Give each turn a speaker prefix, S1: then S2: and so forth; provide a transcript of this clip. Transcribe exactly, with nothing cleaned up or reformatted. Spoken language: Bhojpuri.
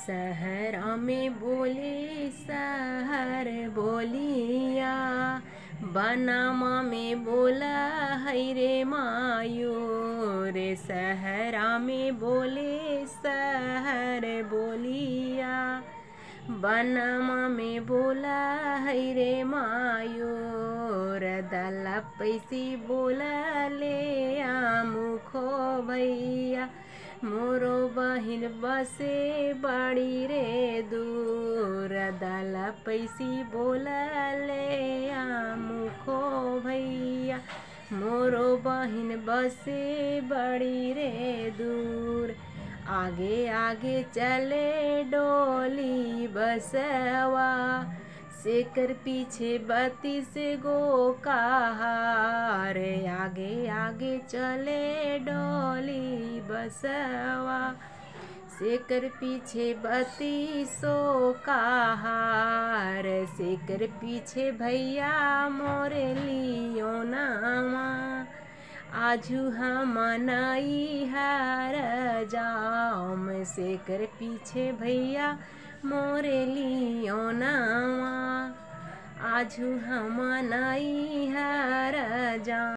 S1: सहरा में बोले सहर बोलिया, बनामा में बोला है रे मायो रे। सहरा में बोले सहर बोलिया, बनामा में बोला है रे मायो रे। दला पैसी बोला ले आमुखो भैया, मोरो बहिन बसे बड़ी रे दूर। दला पैसी बोला ले आमुखो भैया, मोरो बहिन बसे बड़ी रे दूर। आगे आगे चले डोली बसवा, सेकर पीछे बत्तीस गो कहार। आगे आगे चले डोली बसवा, सेकर पीछे बत्तीसो कहार। सेकर पीछे भैया मोरे लियो नामा, आजू हम नैहर जाम। सेकर पीछे भैया मोरे लियो नामा, आजू हम नैहर जाम।